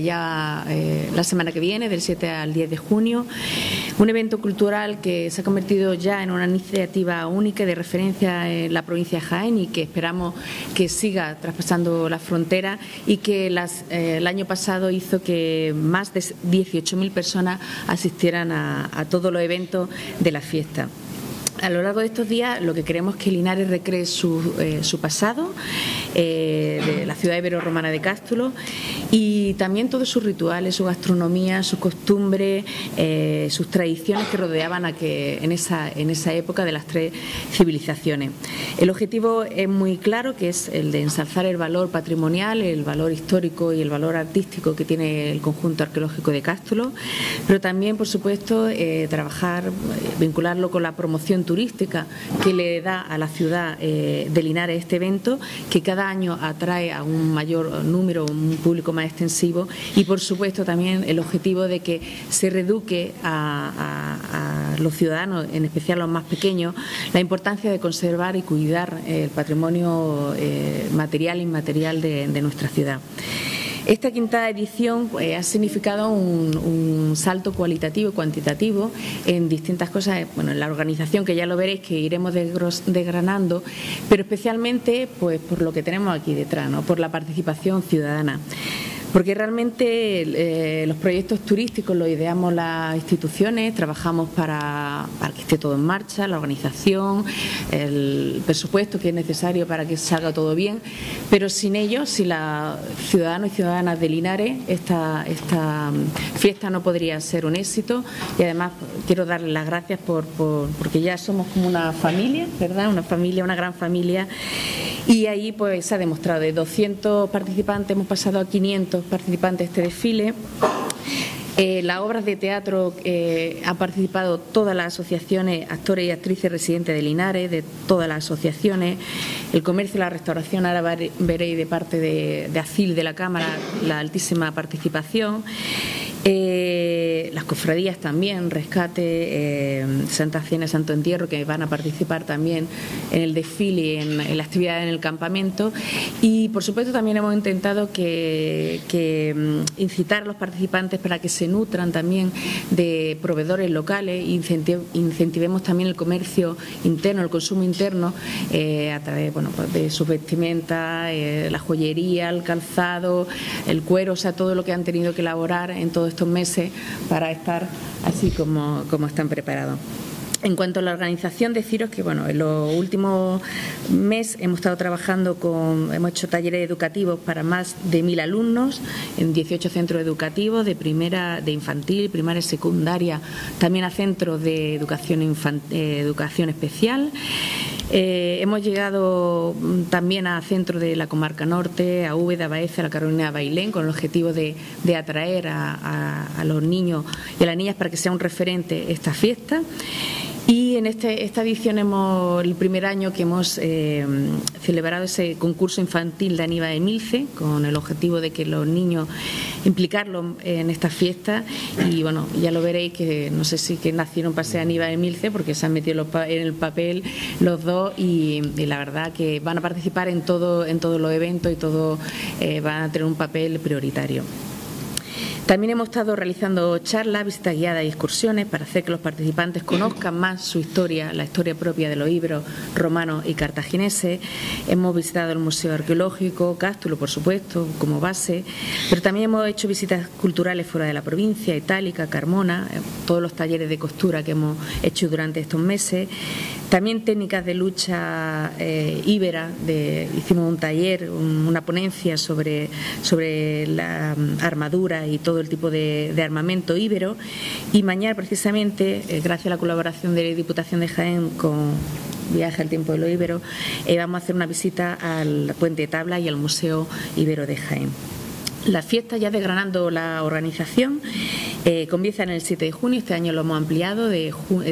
ya la semana que viene, del 7 al 10 de junio. Un evento cultural que se ha convertido ya en una iniciativa única de referencia en la provincia de Jaén y que esperamos que siga traspasando las fronteras y que el año pasado hizo que más de 18.000 personas asistieran a todos los eventos de la fiesta. A lo largo de estos días lo que queremos es que Linares recree su pasado, de la ciudad ibero-romana de Cástulo, y también todos sus rituales, su gastronomía, sus costumbres, sus tradiciones que rodeaban en esa época de las tres civilizaciones. El objetivo es muy claro, que es el de ensalzar el valor patrimonial, el valor histórico y el valor artístico que tiene el conjunto arqueológico de Cástulo, pero también, por supuesto, trabajar, vincularlo con la promoción turística que le da a la ciudad de Linares este evento, que cada año atrae a un mayor número, un público más extensivo, y por supuesto también el objetivo de que se reeduque a los ciudadanos, en especial a los más pequeños, la importancia de conservar y cuidar el patrimonio material e inmaterial de nuestra ciudad. Esta quinta edición ha significado un salto cualitativo y cuantitativo en distintas cosas, bueno, en la organización, que ya lo veréis, que iremos desgranando, pero especialmente pues por lo que tenemos aquí detrás, ¿no? Por la participación ciudadana. Porque realmente los proyectos turísticos los ideamos las instituciones, trabajamos para que esté todo en marcha, la organización, el presupuesto que es necesario para que salga todo bien, pero sin ellos, sin los ciudadanos y ciudadanas de Linares, esta fiesta no podría ser un éxito. Y además quiero darles las gracias porque ya somos como una familia, ¿verdad? Una gran familia. Y ahí pues se ha demostrado, de 200 participantes hemos pasado a 500 participantes de este desfile. Las obras de teatro han participado todas las asociaciones, actores y actrices residentes de Linares, de todas las asociaciones. El comercio y la restauración, ahora veréis de parte de ACIL, de la Cámara, la altísima participación. Las cofradías también, Rescate, Santa Cena, Santo Entierro, que van a participar también en el desfile y en la actividad en el campamento. Y por supuesto también hemos intentado incitar a los participantes para que se nutran también de proveedores locales e incentivemos también el comercio interno, el consumo interno, a través, bueno, pues de sus vestimentas, la joyería, el calzado, el cuero, o sea, todo lo que han tenido que elaborar en todos estos meses para estar así como están preparados. En cuanto a la organización, deciros que bueno, en los últimos meses hemos estado trabajando hemos hecho talleres educativos para más de 1000 alumnos en 18 centros educativos de infantil, primaria y secundaria, también a centros de educación especial. Hemos llegado también a centros de la comarca norte, a Úbeda, a Baeza, a la Carolina de Bailén, con el objetivo de atraer a los niños y a las niñas para que sea un referente esta fiesta. Y en esta edición el primer año que hemos celebrado ese concurso infantil de Aníbal Emilce, con el objetivo de que los niños implicarlos en esta fiesta. Y bueno, ya lo veréis que no sé si que nacieron para ser Aníbal Emilce, porque se han metido en el papel los dos y la verdad que van a participar en todos los eventos y todos van a tener un papel prioritario. También hemos estado realizando charlas, visitas guiadas y excursiones para hacer que los participantes conozcan más su historia, la historia propia de los íberos, romanos y cartagineses. Hemos visitado el Museo Arqueológico, Cástulo, por supuesto, como base, pero también hemos hecho visitas culturales fuera de la provincia, Itálica, Carmona, todos los talleres de costura que hemos hecho durante estos meses. También técnicas de lucha íbera, hicimos un taller, una ponencia sobre la armadura y todo el tipo de armamento íbero. Y mañana, precisamente, gracias a la colaboración de la Diputación de Jaén con Viaje al Tiempo de lo Íbero, vamos a hacer una visita al Puente de Tabla y al Museo Ibero de Jaén. La fiesta, ya desgranando la organización, comienza en el 7 de junio, este año lo hemos ampliado del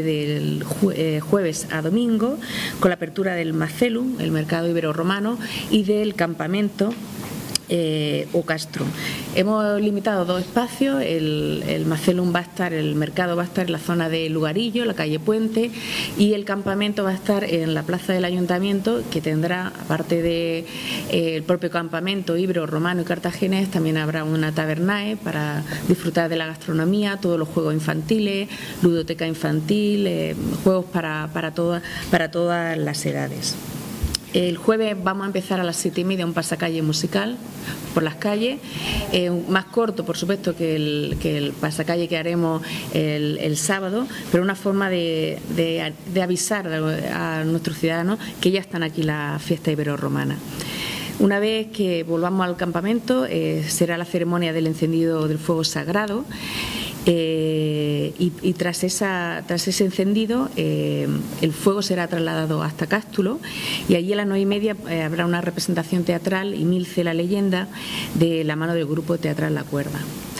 jueves a domingo, con la apertura del Macelum, el mercado ibero-romano, y del campamento o castrum. Hemos limitado 2 espacios, el Marcelum va a estar, el mercado va a estar en la zona de Lugarillo, la calle Puente, y el campamento va a estar en la plaza del Ayuntamiento, que tendrá, aparte de el propio campamento íbero, romano y cartaginés, también habrá una tabernae para disfrutar de la gastronomía, todos los juegos infantiles, ludoteca infantil, juegos para todas las edades. El jueves vamos a empezar a las 7:30 un pasacalle musical por las calles, más corto por supuesto que el pasacalle que haremos el sábado, pero una forma de avisar a nuestros ciudadanos que ya están aquí la fiesta ibero-romana. Una vez que volvamos al campamento será la ceremonia del encendido del fuego sagrado. Y tras ese encendido el fuego será trasladado hasta Cástulo, y allí a las 9:30 habrá una representación teatral y Milce la leyenda de la mano del grupo teatral La Cuerda.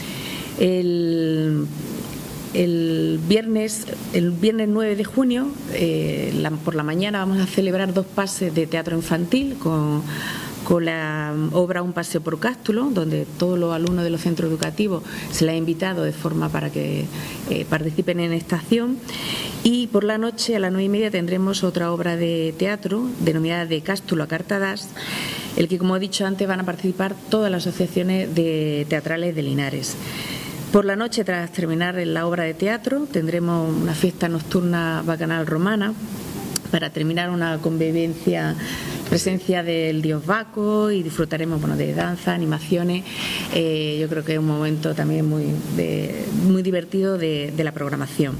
El viernes 9 de junio por la mañana vamos a celebrar 2 pases de teatro infantil con la obra Un paseo por Cástulo, donde todos los alumnos de los centros educativos se les ha invitado de forma para que participen en esta acción. Y por la noche a las 9:30 tendremos otra obra de teatro denominada De Cástulo a Cartadas, el que, como he dicho antes, van a participar todas las asociaciones teatrales de Linares. Por la noche, tras terminar la obra de teatro, tendremos una fiesta nocturna bacanal romana para terminar una convivencia, presencia del dios Baco, y disfrutaremos de danza, animaciones. Yo creo que es un momento también muy divertido de la programación.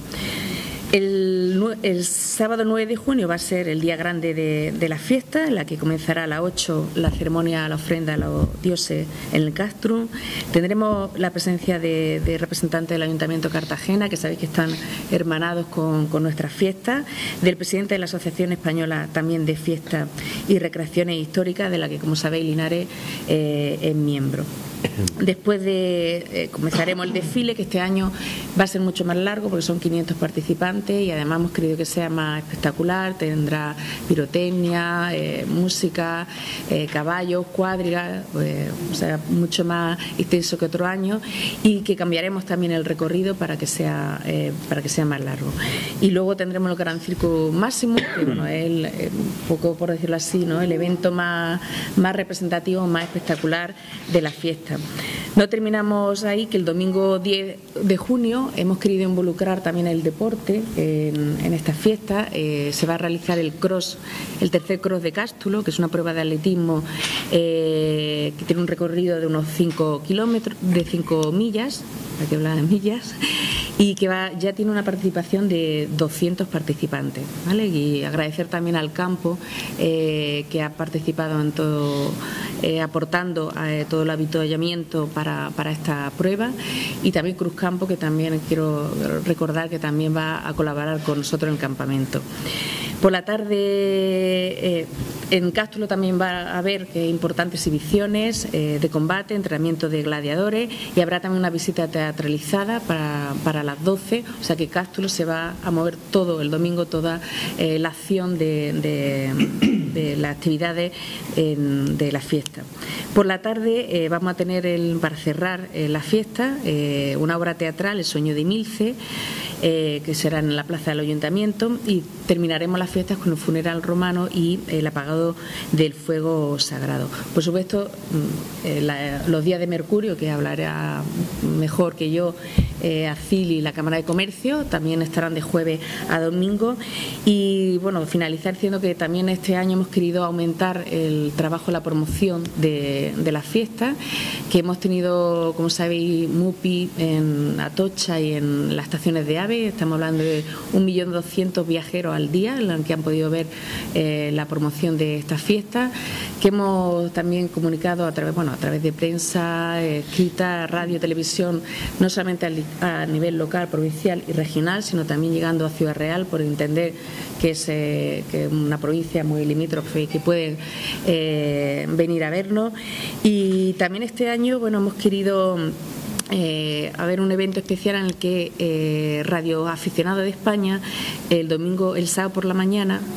El sábado 9 de junio va a ser el día grande de la fiesta, en la que comenzará a las 8 la ceremonia, la ofrenda a los dioses en el castrum. Tendremos la presencia de representantes del Ayuntamiento de Cartagena, que sabéis que están hermanados con nuestras fiestas, del presidente de la Asociación Española también de Fiestas y Recreaciones Históricas, de la que, como sabéis, Linares es miembro. Después comenzaremos el desfile, que este año va a ser mucho más largo porque son 500 participantes, y además hemos querido que sea más espectacular. Tendrá pirotecnia, música, caballos, cuadrigas, o sea, mucho más extenso que otro año, y que cambiaremos también el recorrido para que sea más largo. Y luego tendremos el Gran Circo Máximo, que es un poco, por decirlo así, ¿no?, el evento más representativo, más espectacular de la fiesta. No terminamos ahí, que el domingo 10 de junio hemos querido involucrar también el deporte en esta fiesta. Se va a realizar el tercer cross de Cástulo, que es una prueba de atletismo que tiene un recorrido de unos 5 millas, hay que hablar de millas, y que ya tiene una participación de 200 participantes, ¿vale? Y agradecer también al campo que ha participado en todo, aportando todo el avituallamiento para esta prueba, y también Cruzcampo, que también quiero recordar que también va a colaborar con nosotros en el campamento. Por la tarde en Cástulo también va a haber importantes exhibiciones de combate, entrenamiento de gladiadores, y habrá también una visita teatralizada para las 12, o sea que Cástulo se va a mover todo el domingo, toda la acción de las actividades de la fiesta. Por la tarde vamos a tener, para cerrar la fiesta, una obra teatral, El sueño de Milce, que será en la plaza del Ayuntamiento, y terminaremos las fiestas con un funeral romano y el apagado del fuego sagrado. Por supuesto, los días de Mercurio, que hablará mejor que yo ACIL y la Cámara de Comercio, también estarán de jueves a domingo. Y bueno, finalizar diciendo que también este año hemos querido aumentar el trabajo, la promoción de las fiestas, que hemos tenido, como sabéis, MUPI en Atocha y en las estaciones de AVE. Estamos hablando de 1.200.000 viajeros al día en los que han podido ver la promoción de estas fiestas, que hemos también comunicado a través de prensa escrita, radio, televisión, no solamente a nivel local, provincial y regional, sino también llegando a Ciudad Real, por entender que es una provincia muy limítrofe, que pueden venir a vernos. Y también este año hemos querido haber un evento especial en el que Radio Aficionado de España, el sábado por la mañana,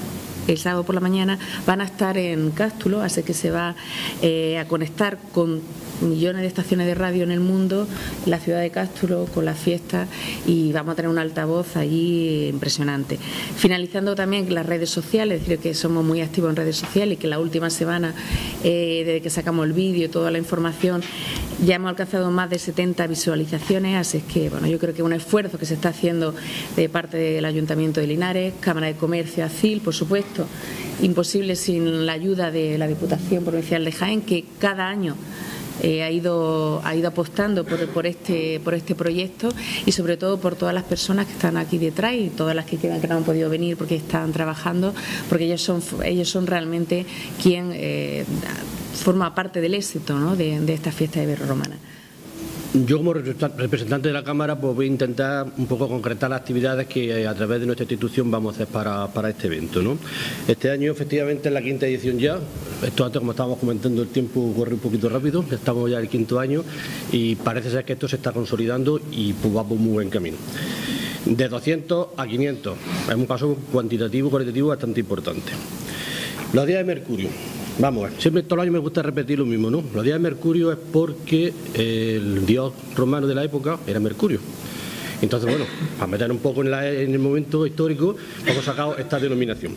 el sábado por la mañana, van a estar en Cástulo, así que se va a conectar con millones de estaciones de radio en el mundo, la ciudad de Cástulo, con las fiestas, y vamos a tener un altavoz allí impresionante. Finalizando también las redes sociales, es decir, que somos muy activos en redes sociales y que la última semana, desde que sacamos el vídeo y toda la información, ya hemos alcanzado más de 70 visualizaciones, así es que bueno, yo creo que es un esfuerzo que se está haciendo de parte del Ayuntamiento de Linares, Cámara de Comercio, ACIL, por supuesto, imposible sin la ayuda de la Diputación Provincial de Jaén, que cada año ha ido apostando por este proyecto, y sobre todo por todas las personas que están aquí detrás y todas las que quedan que no han podido venir porque están trabajando, porque ellos son realmente quien forma parte del éxito, ¿no?, de esta fiesta ibero-romana. Yo, como representante de la Cámara, pues voy a intentar un poco concretar las actividades que a través de nuestra institución vamos a hacer para este evento, ¿no? Este año, efectivamente, es la quinta edición ya. Esto antes, como estábamos comentando, el tiempo corre un poquito rápido. Estamos ya en el quinto año y parece ser que esto se está consolidando y pues va por muy buen camino. De 200 a 500. Es un paso cuantitativo, cualitativo bastante importante. Los días de Mercurio. Vamos a ver, siempre todos los años me gusta repetir lo mismo, ¿no? Los días de Mercurio es porque el dios romano de la época era Mercurio. Entonces, bueno, para meter un poco en el momento histórico, hemos sacado esta denominación.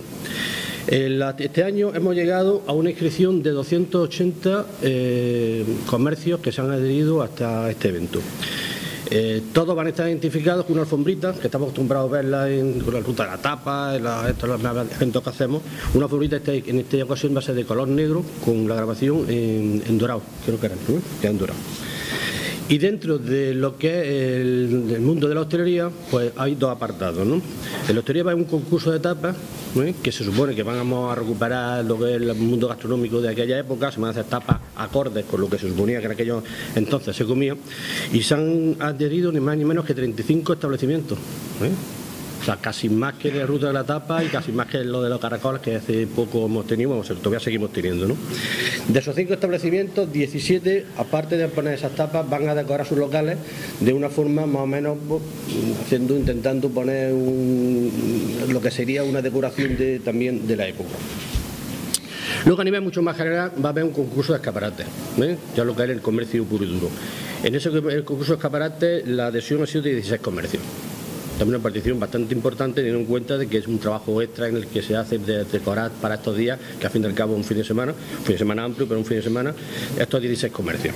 Este año hemos llegado a una inscripción de 280 comercios que se han adherido hasta este evento. Todos van a estar identificados con una alfombrita, que estamos acostumbrados a verla con la ruta de la tapa, en los eventos que hacemos. Una alfombrita en esta ocasión va a ser de color negro, con la grabación en dorado, creo que era, ¿no? Ya en dorado. Y dentro de lo que es el mundo de la hostelería, pues hay dos apartados, ¿no? En la hostelería va a haber un concurso de tapas, ¿no?, que se supone que vamos a recuperar lo que es el mundo gastronómico de aquella época. Se van a hacer tapas acordes con lo que se suponía que en aquellos entonces se comía, y se han adherido ni más ni menos que 35 establecimientos, ¿eh? O sea, casi más que la ruta de la tapa y casi más que lo de los caracoles que hace poco hemos tenido, bueno, todavía seguimos teniendo, ¿no? De esos 5 establecimientos, 17, aparte de poner esas tapas, van a decorar sus locales de una forma más o menos intentando poner lo que sería una decoración también de la época. Luego, a nivel mucho más general, va a haber un concurso de escaparates, ¿eh? Ya lo que es el comercio puro y duro. En ese concurso de escaparates, la adhesión ha sido de 16 comercios. También una participación bastante importante, teniendo en cuenta de que es un trabajo extra en el que se hace de decorar para estos días, que a fin y al cabo es un fin de semana amplio, pero un fin de semana, estos 16 comercios.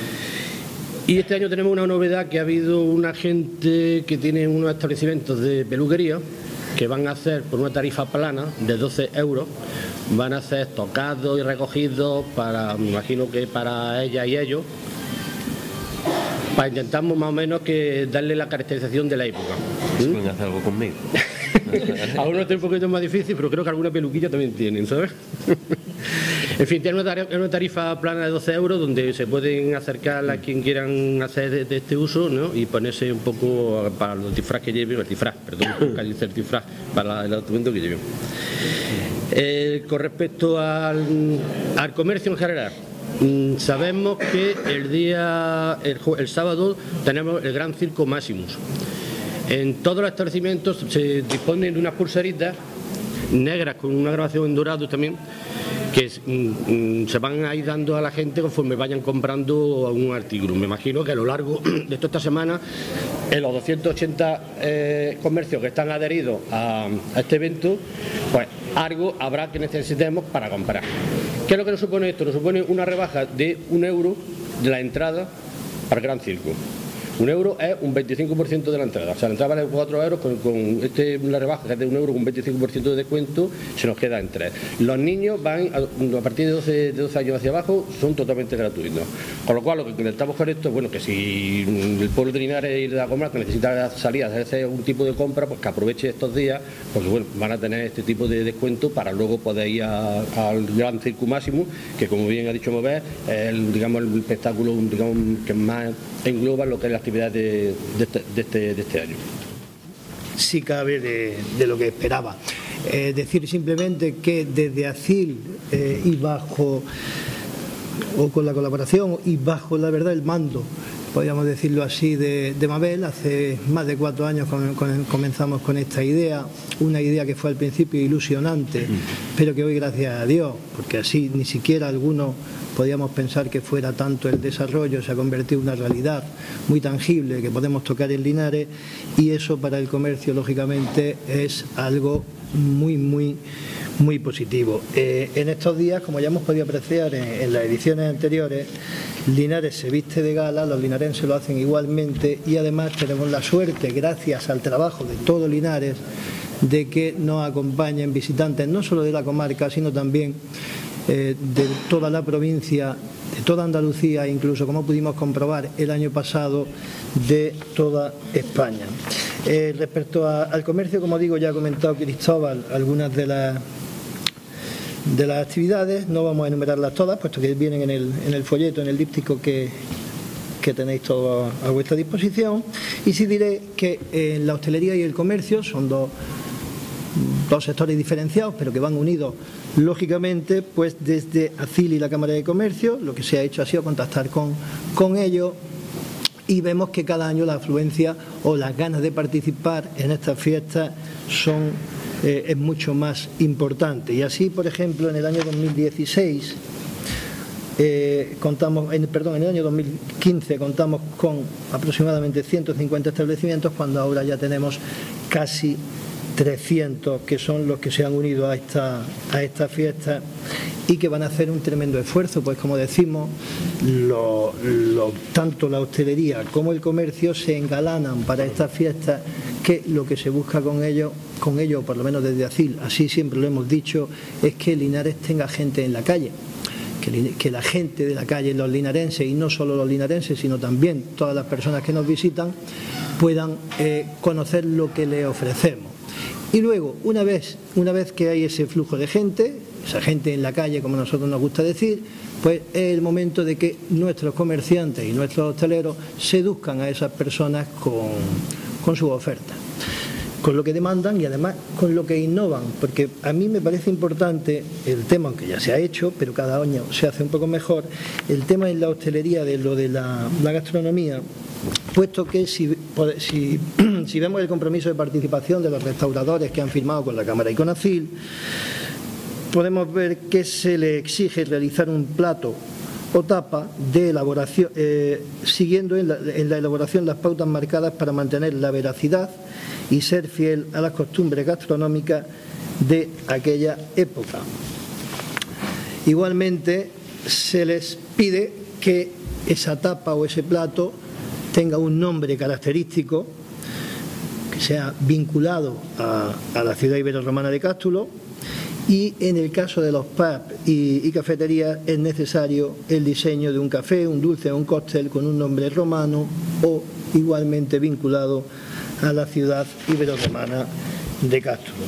Y este año tenemos una novedad, que ha habido una gente que tiene unos establecimientos de peluquería que van a hacer por una tarifa plana de 12 euros, van a hacer tocados y recogidos para, me imagino que para ella y ellos, para intentar más o menos que darle la caracterización de la época. ¿Pueden hacer algo conmigo? Algunos está un poquito más difícil, pero creo que alguna peluquilla también tienen, ¿sabes? En fin, tiene una tarifa plana de 12 euros donde se pueden acercar a quien quieran hacer de este uso, ¿no?, y ponerse un poco para los disfraz que lleven, el disfraz para el documento que lleven. Con respecto al comercio en general, sabemos que el sábado tenemos el Gran Circo Maximus. En todos los establecimientos se disponen de unas pulseritas negras con una grabación en dorado también, que se van a ir dando a la gente conforme vayan comprando un artículo. Me imagino que a lo largo de toda esta semana, en los 280 comercios que están adheridos a este evento, pues algo habrá que necesitemos para comprar. ¿Qué es lo que nos supone esto? Nos supone una rebaja de 1 euro de la entrada para el Gran Circo. 1 euro es un 25% de la entrada. O sea, la entrada vale 4 euros, con la rebaja que es de 1 euro con un 25% de descuento, se nos queda en 3. Los niños van, a partir de 12 años hacia abajo, son totalmente gratuitos. Con lo cual, lo que intentamos con esto es, bueno, que si el pueblo de Linares y de la Comarca necesita salir a hacer algún tipo de compra, pues que aproveche estos días, porque bueno, van a tener este tipo de descuento para luego poder ir al Gran Circo Máximo, que como bien ha dicho Mover, es el espectáculo, digamos, que más engloba lo que es la actividad de este año. Sí cabe de lo que esperaba. Decir simplemente que desde ACIL y bajo, o con la colaboración y bajo la verdad el mando podríamos decirlo así, de Mabel. Hace más de 4 años comenzamos con esta idea, una idea que fue al principio ilusionante, pero que hoy, gracias a Dios, porque así ni siquiera algunos podíamos pensar que fuera tanto el desarrollo, se ha convertido en una realidad muy tangible que podemos tocar en Linares, y eso para el comercio, lógicamente, es algo muy positivo. En estos días, como ya hemos podido apreciar en las ediciones anteriores, Linares se viste de gala, los linarenses lo hacen igualmente, y además tenemos la suerte, gracias al trabajo de todo Linares, de que nos acompañen visitantes no solo de la comarca, sino también de toda la provincia, de toda Andalucía, incluso, como pudimos comprobar el año pasado, de toda España. Respecto al comercio, como digo, ya ha comentado Cristóbal algunas de las actividades. No vamos a enumerarlas todas, puesto que vienen en el folleto, en el díptico que tenéis todo a vuestra disposición. Y sí diré que en la hostelería y el comercio son dos sectores diferenciados, pero que van unidos lógicamente. Pues desde ACIL y la Cámara de Comercio lo que se ha hecho ha sido contactar con ellos, y vemos que cada año la afluencia o las ganas de participar en estas fiestas es mucho más importante. Y así, por ejemplo, en el año 2016 en el año 2015 contamos con aproximadamente 150 establecimientos, cuando ahora ya tenemos casi 300 que son los que se han unido a esta fiesta, y que van a hacer un tremendo esfuerzo, pues como decimos, tanto la hostelería como el comercio se engalanan para estas fiestas, que lo que se busca con ello, por lo menos desde ACIL, así siempre lo hemos dicho, es que Linares tenga gente en la calle, que la gente de la calle, los linarenses, y no solo los linarenses, sino también todas las personas que nos visitan, puedan conocer lo que les ofrecemos. Y luego, una vez que hay ese flujo de gente, esa gente en la calle, como a nosotros nos gusta decir, pues es el momento de que nuestros comerciantes y nuestros hosteleros seduzcan a esas personas con su oferta, con lo que demandan y además con lo que innovan, porque a mí me parece importante el tema, aunque ya se ha hecho, pero cada año se hace un poco mejor, el tema en la hostelería de lo de la gastronomía, puesto que si vemos el compromiso de participación de los restauradores que han firmado con la Cámara y con ACIL, podemos ver que se le exige realizar un plato o tapa de elaboración, siguiendo en la elaboración las pautas marcadas para mantener la veracidad y ser fiel a las costumbres gastronómicas de aquella época. Igualmente, se les pide que esa tapa o ese plato tenga un nombre característico, que sea vinculado a la ciudad ibero-romana de Cástulo, y en el caso de los pubs y cafeterías es necesario el diseño de un café, un dulce o un cóctel con un nombre romano o igualmente vinculado a la ciudad ibero-romana de Cástulo.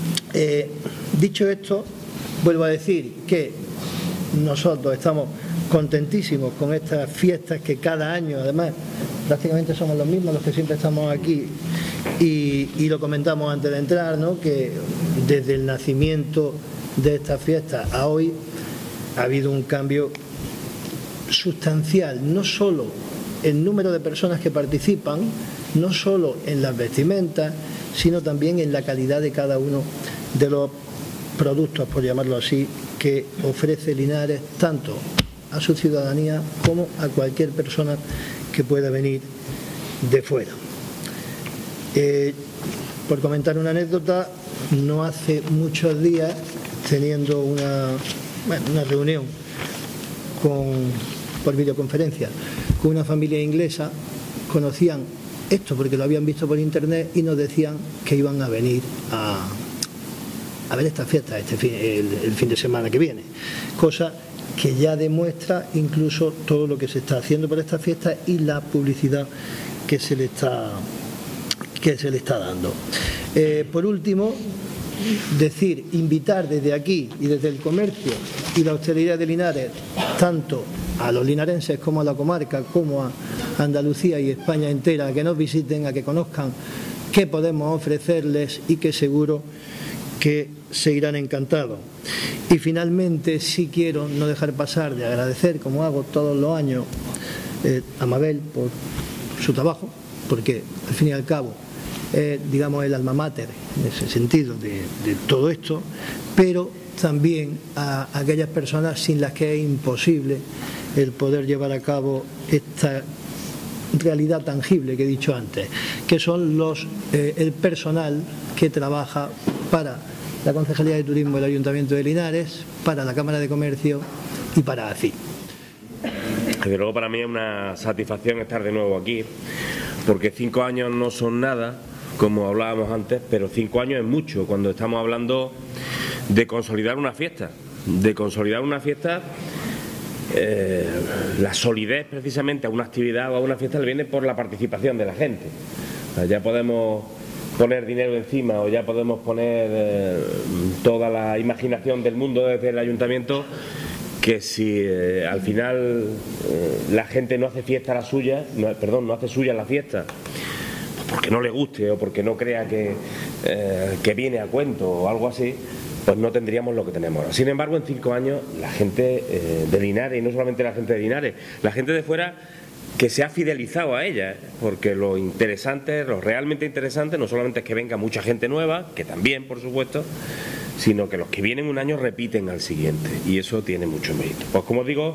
Dicho esto, vuelvo a decir que nosotros estamos contentísimos con estas fiestas que cada año, además, prácticamente somos los mismos los que siempre estamos aquí, y lo comentamos antes de entrar, ¿no?, que desde el nacimiento de estas fiestas a hoy ha habido un cambio sustancial, no solo en número de personas que participan, no solo en las vestimentas, sino también en la calidad de cada uno de los productos, por llamarlo así, que ofrece Linares tanto a su ciudadanía como a cualquier persona que pueda venir de fuera. Por comentar una anécdota, no hace muchos días, teniendo una reunión por videoconferencia con una familia inglesa, conocían esto porque lo habían visto por internet y nos decían que iban a venir a ver esta fiesta el fin de semana que viene, cosa que ya demuestra incluso todo lo que se está haciendo por esta fiesta y la publicidad que se le está dando. Por último, invitar desde aquí y desde el comercio y la hostelería de Linares, tanto a los linarenses como a la comarca, como a Andalucía y España entera, a que nos visiten, a que conozcan qué podemos ofrecerles y que seguro que se irán encantados. Y finalmente sí quiero no dejar pasar de agradecer, como hago todos los años, a Mabel por su trabajo, porque al fin y al cabo digamos el alma mater en ese sentido de todo esto, pero también a aquellas personas sin las que es imposible el poder llevar a cabo esta realidad tangible que he dicho antes, que son el personal que trabaja para la Concejalía de Turismo del Ayuntamiento de Linares, para la Cámara de Comercio y para ACIL. Desde luego para mí es una satisfacción estar de nuevo aquí, porque 5 años no son nada, como hablábamos antes, pero 5 años es mucho cuando estamos hablando de consolidar una fiesta, la solidez precisamente a una actividad o a una fiesta le viene por la participación de la gente. O sea, ya podemos poner dinero encima o ya podemos poner toda la imaginación del mundo desde el ayuntamiento, que si al final la gente no hace fiesta la suya, no hace suya la fiesta, porque no le guste o porque no crea que viene a cuento o algo así, pues no tendríamos lo que tenemos ahora. Sin embargo, en 5 años la gente de Linares, y no solamente la gente de Linares, la gente de fuera que se ha fidelizado a ella, porque lo realmente interesante no solamente es que venga mucha gente nueva, que también por supuesto, sino que los que vienen un año repiten al siguiente, y eso tiene mucho mérito. Pues como digo,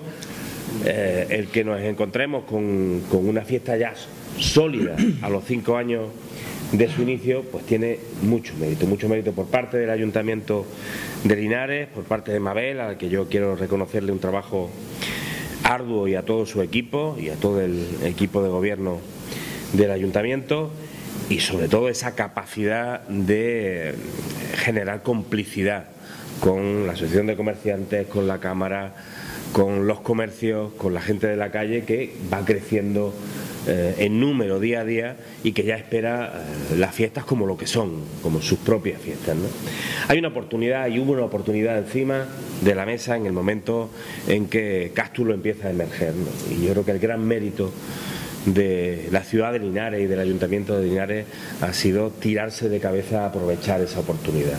el que nos encontremos con una fiesta ya sólida a los 5 años de su inicio, pues tiene mucho mérito por parte del Ayuntamiento de Linares, por parte de Mabel, a la que yo quiero reconocerle un trabajo arduo, y a todo su equipo y a todo el equipo de gobierno del Ayuntamiento, y sobre todo esa capacidad de generar complicidad con la Asociación de Comerciantes, con la Cámara, con los comercios, con la gente de la calle, que va creciendo en número día a día y que ya espera las fiestas como lo que son, como sus propias fiestas, ¿no? Hay una oportunidad, y hubo una oportunidad encima de la mesa en el momento en que Cástulo empieza a emerger, ¿no? Y yo creo que el gran mérito de la ciudad de Linares y del Ayuntamiento de Linares ha sido tirarse de cabeza a aprovechar esa oportunidad.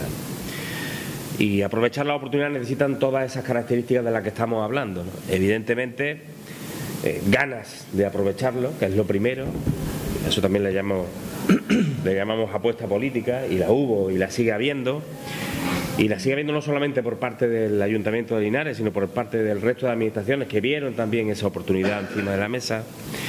Y aprovechar la oportunidad necesitan todas esas características de las que estamos hablando, ¿no? Evidentemente, ganas de aprovecharlo, que es lo primero. Eso también le llamamos apuesta política, y la hubo y la sigue habiendo. Y la sigue habiendo no solamente por parte del Ayuntamiento de Linares, sino por parte del resto de administraciones que vieron también esa oportunidad encima de la mesa,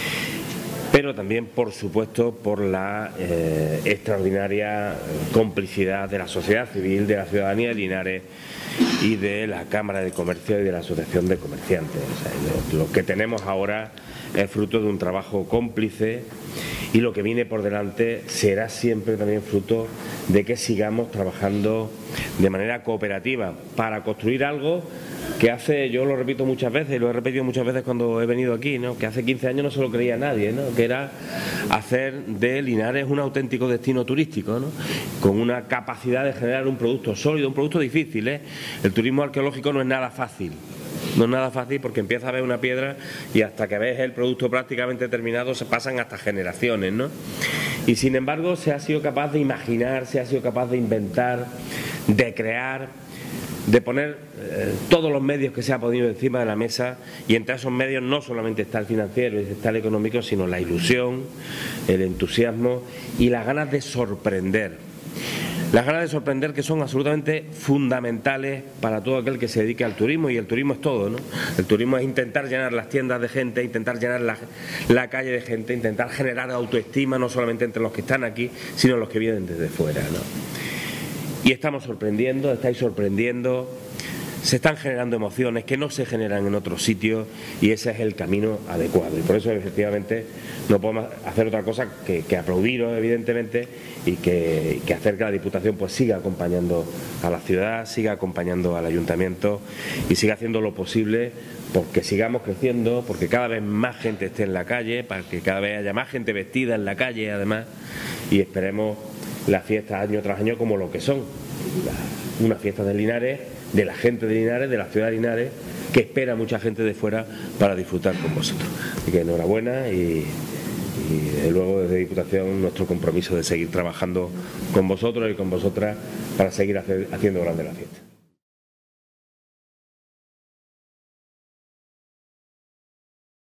pero también, por supuesto, por la extraordinaria complicidad de la sociedad civil, de la ciudadanía de Linares y de la Cámara de Comercio y de la Asociación de Comerciantes. O sea, lo que tenemos ahora es fruto de un trabajo cómplice, y lo que viene por delante será siempre también fruto de que sigamos trabajando de manera cooperativa para construir algo que hace, yo lo repito muchas veces, y lo he repetido muchas veces cuando he venido aquí, ¿no? Que hace 15 años no se lo creía nadie, ¿no? Que era hacer de Linares un auténtico destino turístico, ¿no? Con una capacidad de generar un producto sólido, un producto difícil, ¿eh? El turismo arqueológico no es nada fácil. No es nada fácil, porque empieza a ver una piedra y hasta que ves el producto prácticamente terminado se pasan hasta generaciones, ¿no? Y sin embargo se ha sido capaz de imaginar, se ha sido capaz de inventar, de crear, de poner todos los medios que se ha podido encima de la mesa, y entre esos medios no solamente está el financiero y está el económico, sino la ilusión, el entusiasmo y las ganas de sorprender. Las ganas de sorprender, que son absolutamente fundamentales para todo aquel que se dedique al turismo, y el turismo es todo, ¿no? El turismo es intentar llenar las tiendas de gente, intentar llenar la calle de gente, intentar generar autoestima no solamente entre los que están aquí, sino los que vienen desde fuera, ¿no? Y estamos sorprendiendo, estáis sorprendiendo, se están generando emociones que no se generan en otros sitios, y ese es el camino adecuado. Y por eso, efectivamente, no podemos hacer otra cosa que aplaudiros, evidentemente, y que hacer que la Diputación pues siga acompañando a la ciudad, siga acompañando al Ayuntamiento y siga haciendo lo posible porque sigamos creciendo, porque cada vez más gente esté en la calle, para que cada vez haya más gente vestida en la calle, además, y esperemos las fiestas año tras año como lo que son, unas fiestas de Linares, de la gente de Linares, de la ciudad de Linares, que espera mucha gente de fuera para disfrutar con vosotros. Así que enhorabuena, y desde luego desde Diputación nuestro compromiso de seguir trabajando con vosotros y con vosotras para seguir haciendo grande la fiesta.